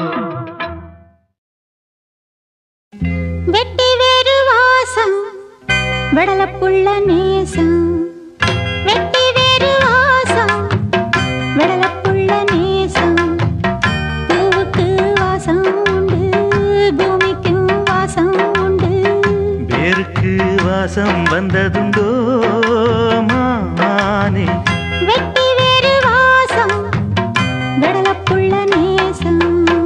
வெட்டி வேறு வாசம் வடலப்புள்ள நேசம் வெட்டி வேறு வாசம் வடலப்புள்ள நேசம் பூவுக்கு வாசம் உண்டு பூமிக்கு வாசம் உண்டு வேருக்கு வாசம் வந்ததுண்டோ மானே வெட்டி வேறு வாசம் வடலப்புள்ள நேசம்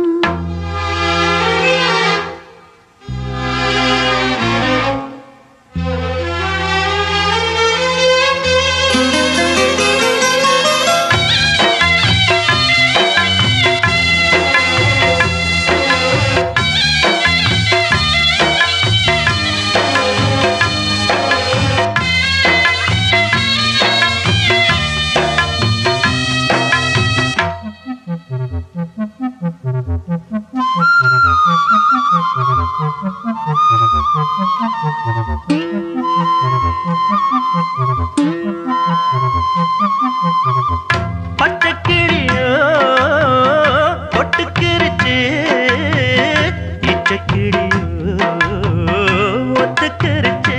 பச்சைக்கிளியோ ஒட்டுக்கிருச்சு இச்சக்கிளியோ ஒத்துக்கிருச்சு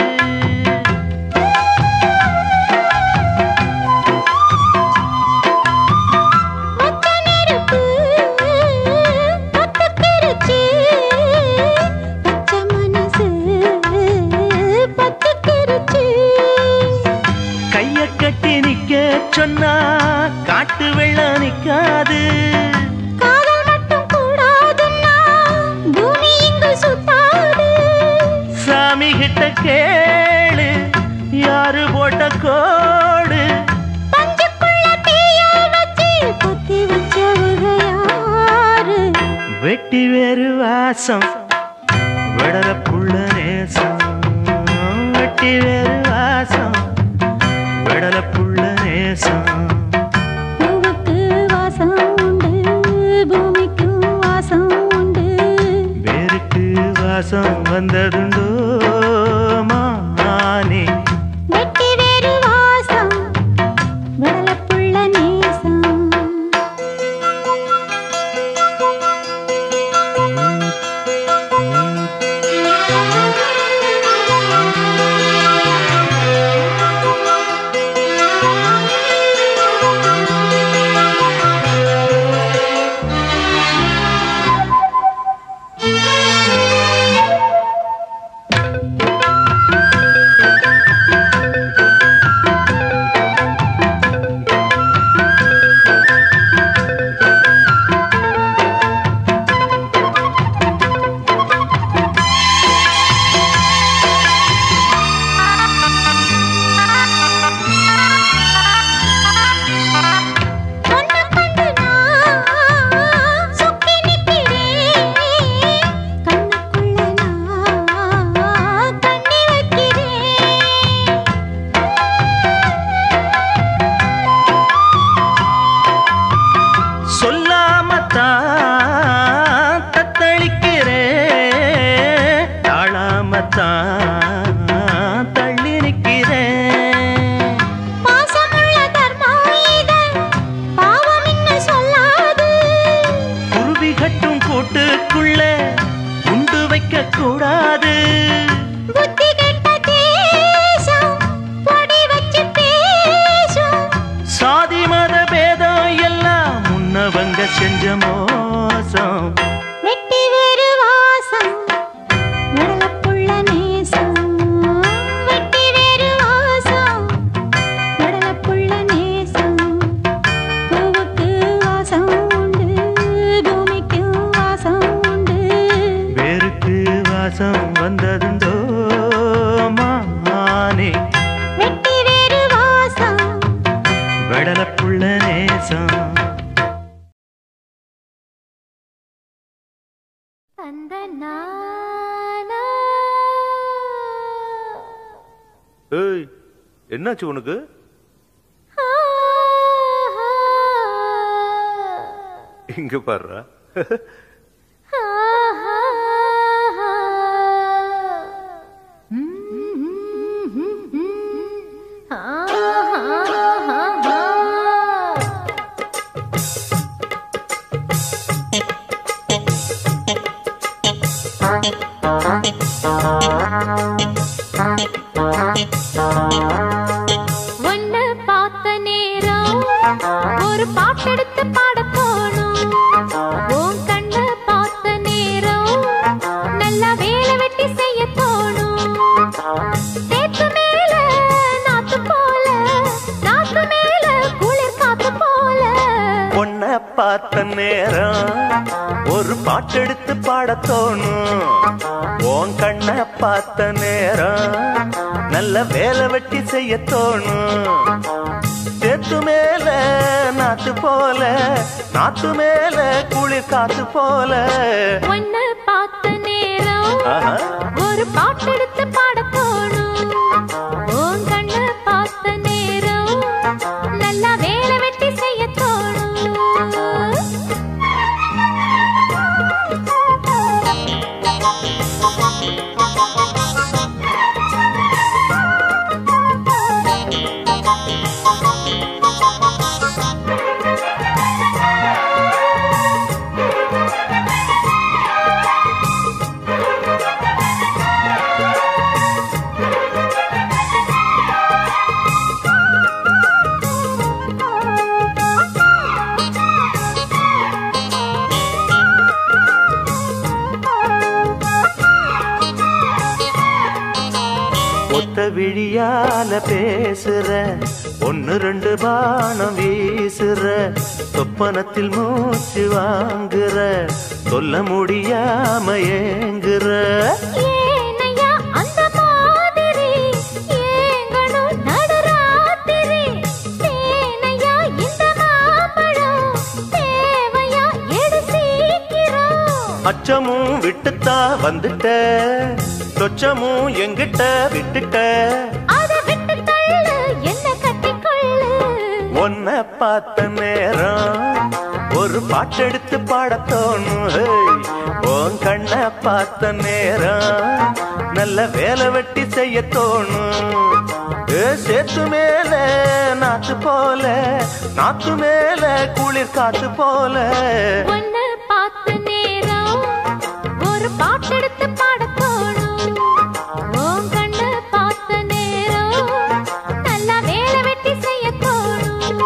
சொன்னா காட்டு வெள்ளம் நிக்காது காதல் மட்டும் கூடாதுன்னா பூமி இங்கு சுத்தாது சாமி கிட்ட கேளு யாரு போட்ட கோடு பஞ்சுக்குள்ள தீய வச்சு குத்தி வச்சவங்க யாரு வெட்டி வேறு வாசம் வடலப்புள்ள நேசம் வெட்டி வேறு வாசம் வடலப்புள்ள நேசம் பூவுக்கு வாசம் உண்டு பூமிக்கு வாசம் உண்டு வேருக்கு வாசம் வந்ததுண்டோ மானே வெட்டி வேறு வாசம் வடலப்புள்ள நேசம் தள்ளி நிற்கிறேன் பாசமுள்ள தர்மம் இது பாவம் என்ன சொல்லாது குருவி கட்டும் கூட்டுக்குள்ள குண்டு வைக்க கூடாது புத்தி கெட்ட தேசம் பொடி வச்சு பேசும் சாதி மத பேதம் எல்லாம் முன்னவங்க செஞ்ச மோசம் வெட்டி வேறு வாசம் வடலப்புள்ள நேசம் வெட்டி வேறு வாசம் வடலப்புள்ள நேசம் பூவுக்கு வாசம் உண்டு பூமிக்கு வாசம் உண்டு வேருக்கு வாசம் வந்ததுண்டோ மானே வெட்டி வேறு வாசம் வடலப்புள்ள நேசம் அந்த நானா ஏய், என்னாச்சு உனக்கு? இங்க பாருடா. ஒன்னு பார்த்த நேரம் ஒரு பாட்டெடுத்து பாட போனோம். உன் கண்ண பார்த்த நேரம் நல்லா வேலை வெட்டி செய்ய தோணும். தேத்து மேல நாத்து போல, நாத்து மேல குளிர் காத்து போல. உன்னை பார்த்த நேரம் ஒரு பாட்டெடுத்து பாட தோணும். உன் கண்ணை பார்த்த நேரம் நல்ல வேலை வெட்டி செய்ய தோணும். தேத்து மேல நாத்து போல, நாத்து மேல குளிர் காத்து போல. ஒன்னு பார்த்த நேரம் ஒரு பாட்டெடுத்து பாட தோணும். உன் கண்ண பார்த்த நேரம் நல்லா வேலை வெட்டி செய்ய தோணும். ஒத்த விழியால பேசுற, ஒன்னு ரெண்டு பானம் வீசுற, சொப்பனத்தில் மூச்சு வாங்குற, சொல்ல முடியாம ஏங்குற. ஏனையா அந்த மாதிரி ஏங்கணும் நடுராத்திரி. தேனையா இந்த மாம்பழம் தேவையா எடு சீக்கிரம். அச்சமும் விட்டுத்தா வந்துட்ட, சொச்சமும் எங்கிட்ட விட்டுட்ட. அதை விட்டு தள்ளு என்ன கட்டிக்கொள்ளு. உன்னை பார்த்த நேரம் ஒரு பாட்டெடுத்து பாட தோணும். உன் கண்ணை பார்த்த நேரம் நல்ல வேலை வெட்டி செய்ய தோணும். சேத்து மேல நாத்து போல, நாத்து மேல குளிர் காத்து போல. ஒன்னு பார்த்த நேரம் ஒரு பாட்டெடுத்து பாட தோணும். உன் கண்ணு பார்த்த நேரம் நல்லா வேலை வெட்டி செய்ய தோணும்.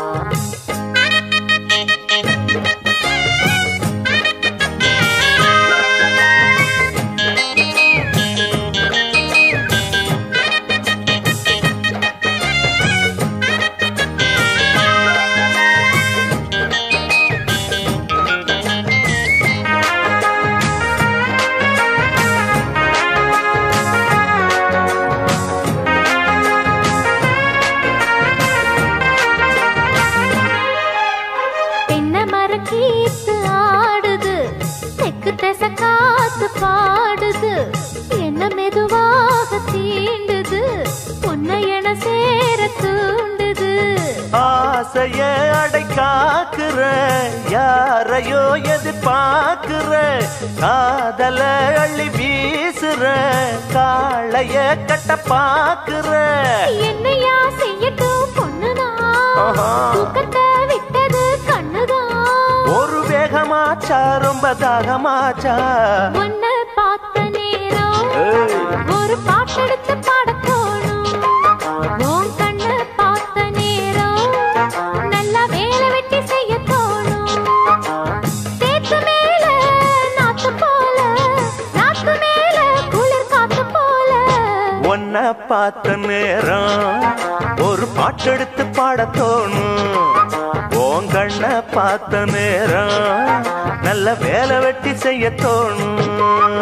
கீத்து ஆடுது, தெக்கு திசை காத்து பாடுது, என்ன மெதுவாக தீண்டுது, உன்னை என சேர தூண்டுது. ஆசைய அடை காக்குற, யாரையோ எதிர்பார்க்குற, காதல அள்ளி வீசுற, காளைய கட்ட பாக்குற. என்னையா செய்யட்டும் பொண்ணுதான், தூக்கத்தை விட்டது கண்ணுதான். ஒரு வேகமாச்சா ரொம்ப தாகமாச்சா. உன்னை பார்த்த நேரம் ஒரு பாட்டெடுத்து பாட தோணும். உன் கண்ணை பார்த்த நேரம் நல்லா வேலை வெட்டி செய்ய தோணும். தேத்து மேல நாத்து போல, நாத்து மேல குளிர் காத்து போல. உன்னை பார்த்த நேரம் ஒரு பாட்டெடுத்து பாட தோணும். உன் கண்ணை பார்த்த நேரம் நல்ல வேலை வெட்டி செய்ய தோணும்.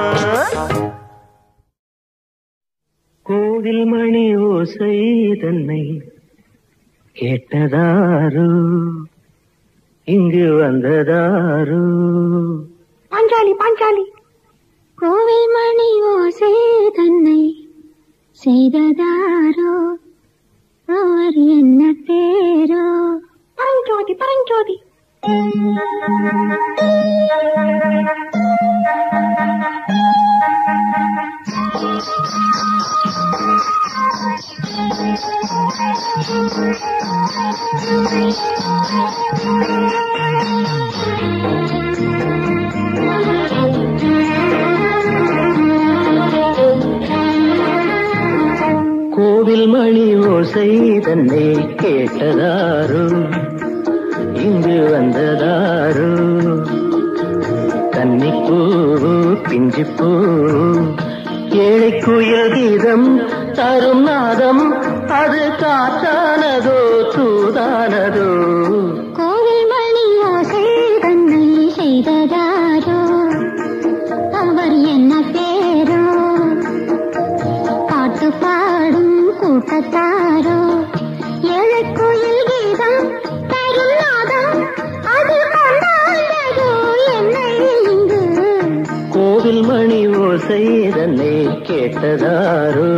கோவில் மணி ஓசை தன்னை கேட்டதாரு, இங்கு வந்ததாரு. பாஞ்சாலி பாஞ்சாலி கோவில் மணி ஓசை தன்னை செய்ததாரோ அவர் என்ன பேரோ பரஞ்சோதி பரஞ்சோதி கோவில் மணி ஓசை தன்னை கேட்டதாரோ இங்கு வந்ததாரோ கன்னிப்பூ பிஞ்சிப்பூ ஏழை குயில் கீதம் தரும் நாதம் அது காத்தானதோ தூதானதோ கோவில் மணி ஓசை தன்னை செய்ததாரோ அவர் என்ன பேரோ பாட்டு பாடும் கூட்டத்தாரோ ஏழை கோயில் கீதம் தரும் நாதம் அது கொண்டாண்டதோ என்னை இங்கு கோவில் மணி ஓசை தன்னை கேட்டதாரோ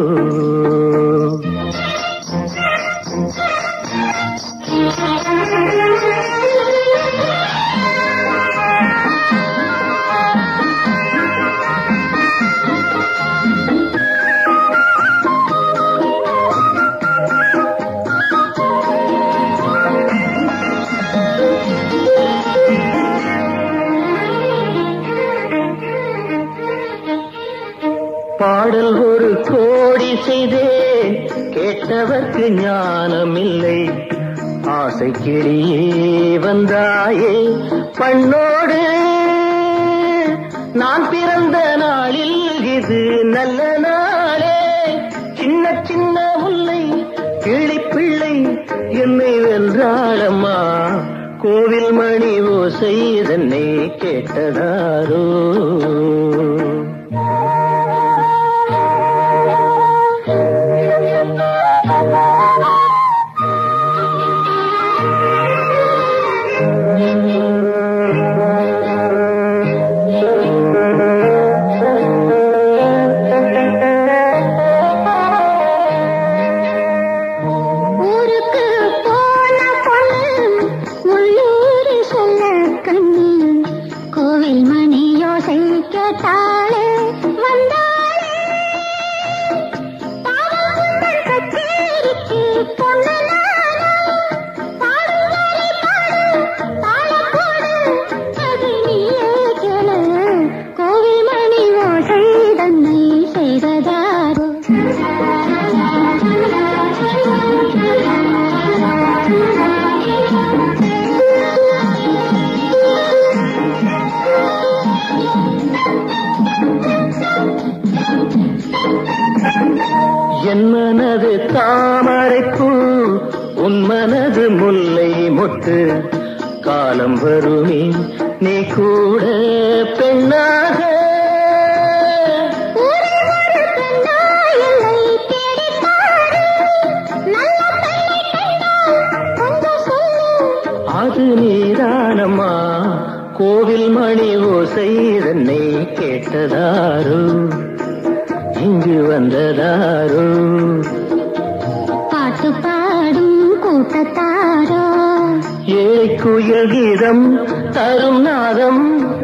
பாடல் ஒரு கோடி செய்தே கேட்டவர்க்கு ஞானமில்லை ஆசை கிளியே வந்தாயே பண்ணோடு நான் பிறந்த நாளில் இது நல்ல நாளே சின்ன சின்ன முல்லை கிளி பிள்ளை என்னை வென்றாளம்மா கோவில் மணி ஓசை தன்னை கேட்டதாரோ என் மனது தாமரைப்பூ உன் மனது முல்லை மொட்டு காலம் வருமே நீ கூட பெண்ணாக அது நீதானம்மா கோவில் மணி ஓசை தன்னை கேட்டதாரோ இங்கு வந்ததாரோ பாட்டு பாடும் கூட்டத்தாரோ ஏழை குயில் கீதம் தரும் நாதம்